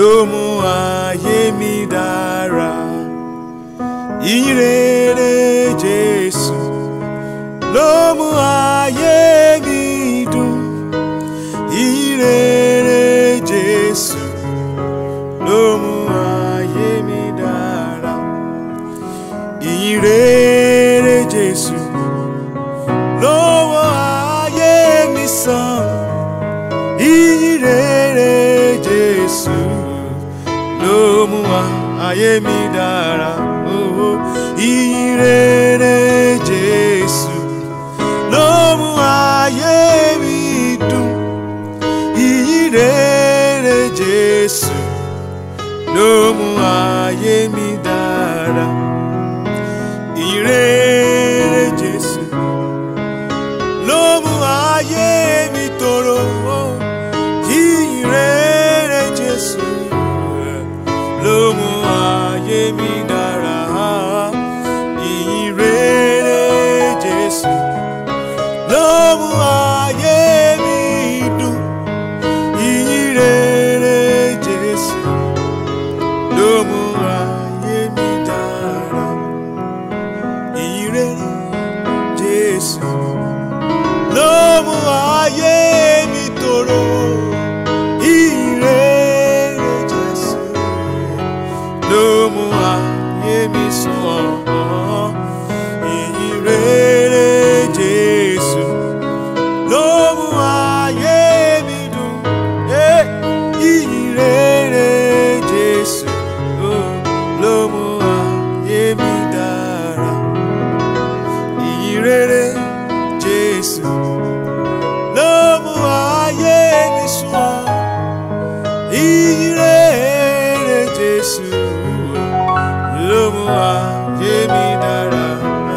ló mú ayé mi dára. Ìyìn rere Jésù ló mú ayé mi dùn. Ìyìn rere Jésù ló mú ayé mi dára. Ìyìn rere Jésù ló mú ayé mi sàn. Ìyìn rere Jésù ló mú ayé mi dára. Ìyìn rere Jésù ló mú ayé mi dùn. Ìyìn rere Jésù ló mú ayé mi dára. Ìyìn rere Jésù ló mú ayé mi tòrò. Ìyìn rere Jésù ló mú ayé mi dára. Ìyìn rere Jésù ló mú ayé mi dùn. Ìyìn rere Jésù ló mú ayé mi dára. Ìyìn rere Jésù ló mú ayé mi tòrò. Ìyìn rere Jésù ló mú ayé mi sàn. Ìyìn rere Jésù ló mú ayé mi dùn. Ìyìn rere Jésù ló mú ayé mi dára. Ìyìn rere Jésù ló mú ayé mi sàn. Ìyìn rere Jésù ló mú ayé mi dára.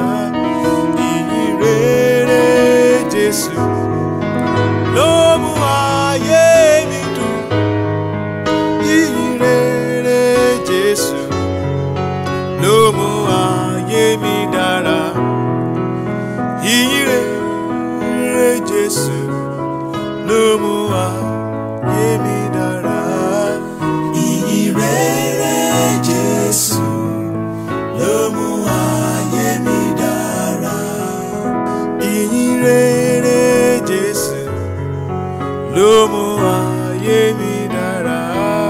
Ìyìn rere Jésù ló mú ayé mi dùn. Ìyìn rere Jésù ló mú ayé mi dára. Ìyìn rere Jésù ló mú ayé mi dára. Ìyìn rere Jésù ló mú ayé mi dára. Ìyìn rere Jésù ló mú ayé mi dára.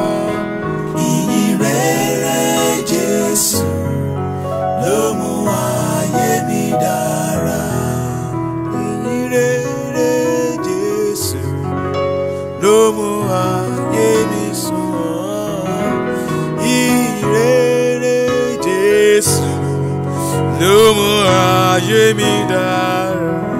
Ìyìn rere Jésù ló mú ayé mi dára. Ìyìn rere Jésù ló mú ayé mi sàn. Ìyìn rere Jésù ló mú ayé mi dára.